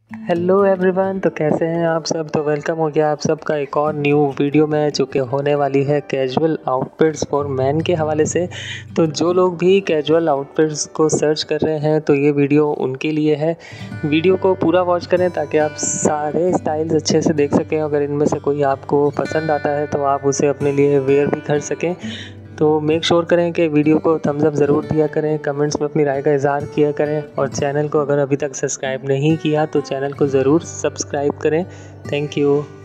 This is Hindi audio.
हेलो एवरीवन, तो कैसे हैं आप सब। तो वेलकम हो गया आप सबका एक और न्यू वीडियो में, जो कि होने वाली है कैजुअल आउटफिट्स फॉर मैन के हवाले से। तो जो लोग भी कैजुअल आउटफिट्स को सर्च कर रहे हैं तो ये वीडियो उनके लिए है। वीडियो को पूरा वॉच करें ताकि आप सारे स्टाइल्स अच्छे से देख सकें। अगर इनमें से कोई आपको पसंद आता है तो आप उसे अपने लिए वेयर भी कर सकें। तो मेक श्योर करें कि वीडियो को थम्स अप ज़रूर दिया करें, कमेंट्स में अपनी राय का इज़हार किया करें, और चैनल को अगर अभी तक सब्सक्राइब नहीं किया तो चैनल को ज़रूर सब्सक्राइब करें। Thank you.